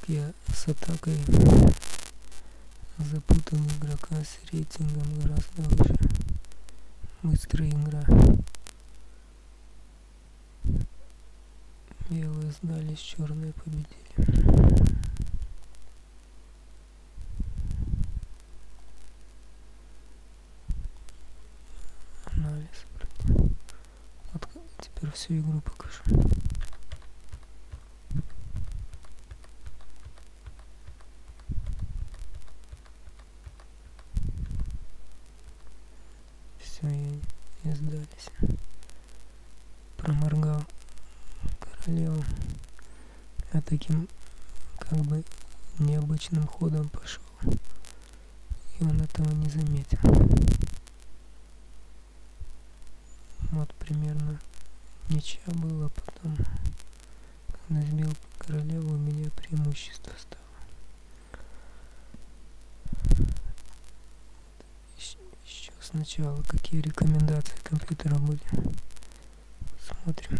я с атакой запутал игрока с рейтингом гораздо выше. Быстрая игра. Белые сдались, черные победили. Анализ. Вот теперь всю игру покажу. Все, и сдались. Проморгал королеву. Я таким как бы необычным ходом пошел. И он этого не заметил. Вот примерно ничья была, потом, когда сбил королеву, у меня преимущество стало. Еще сначала, какие рекомендации компьютера были. Смотрим.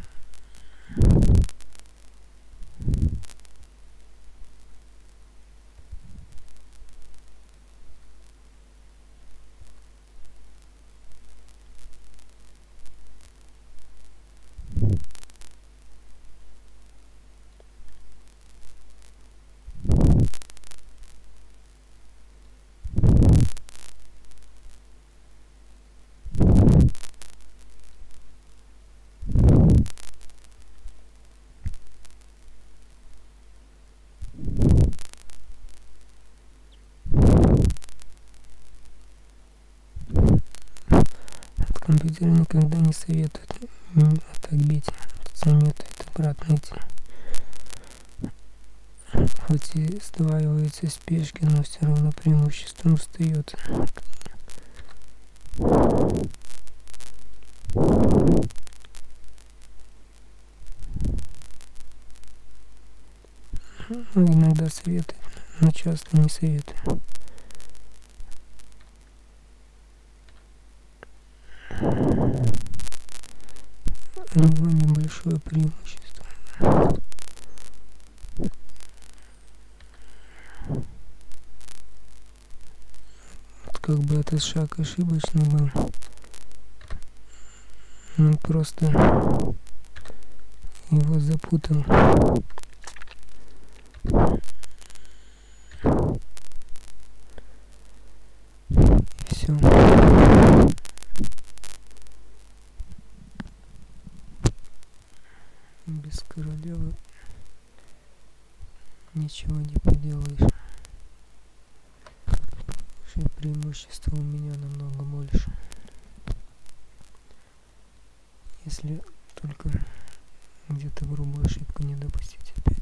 Компьютер никогда не советует так бить, советует обратно идти. Хоть и сдваивается спешки, но все равно преимуществом остается. Иногда советует, но часто не советует. У него небольшое преимущество. Вот как бы этот шаг ошибочный был. Он просто его запутал. И все. Без королевы ничего не поделаешь. Преимущество у меня намного больше. Если только где-то грубую ошибку не допустить опять.